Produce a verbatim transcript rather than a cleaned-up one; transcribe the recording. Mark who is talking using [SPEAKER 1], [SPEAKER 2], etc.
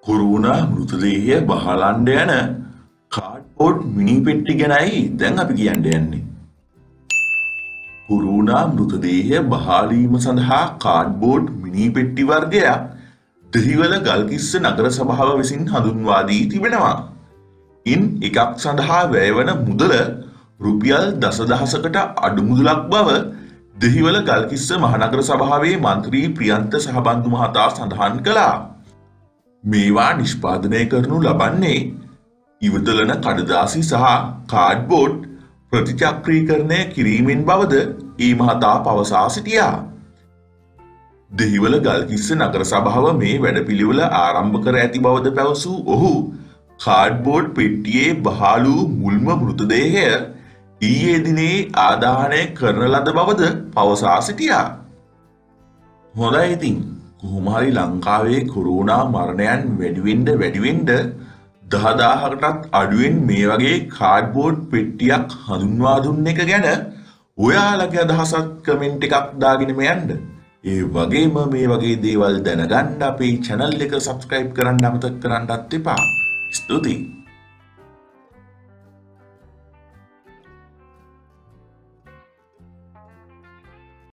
[SPEAKER 1] Corona මෘතදේහය බහලන්න යන cardboard මිනි පෙට්ටි ගැනයි දැන් අපි කියන්න යන්නේ. කොරෝනා මෘතදේහය බහලීම සඳහා කාඩ්බෝඩ් මිනි පෙට්ටි වර්ගයක් දෙහිවල ගල්කිස්ස නගර සභාව විසින් හඳුන්වා දී තිබෙනවා. ඉන් එකක් සඳහා වැය වන මුදල රුපියල් දසදහසකට අඩු මුදලක් බව දෙහිවල ගල්කිස්ස මහනගර සභාවේ මන්ත්‍රී ප්‍රියන්ත සහබන්දු මහතා සඳහන් කළා. මේවා නිෂ්පාදනය කරනු ලබන්නේ ඉවතලන කඩදාසි සහ කාඩ්බෝඩ් ප්‍රතිචක්‍රීකරණය කිරීමෙන් බවද ඒ මහතා පවසා සිටියා. දෙහිවල ගල්කිස්ස නගර සභාව මේ වැඩපිළිවෙල ආරම්භ කර ඇති බවද පැවසූ ඔහු කාඩ්බෝඩ් පෙට්ටියේ බහල් වූ මුල්ම මෘතදේහය ඊයේ දිනේ ආදාහනය කරන ලද බවද පවසා සිටියා. හොඳයි ඉතින් කොහොම හරි ලංකාවේ කොරෝනා මරණයන් වැඩිවෙන්න වැඩිවෙන්න දහදාහකටත් අඩුවෙන් මේ වගේ කාඩ්බෝඩ් පෙට්ටියක් හඳුන්වා දුන්න එක ගැන ඔයාලගේ අදහසක් කමෙන්ට් එකක් දාගෙනම යන්න. ඒ වගේම මේ වගේ දේවල් දැනගන්න අපේ channel එක subscribe කරන්න අමතක කරන්නත් එපා. ස්තුතියි.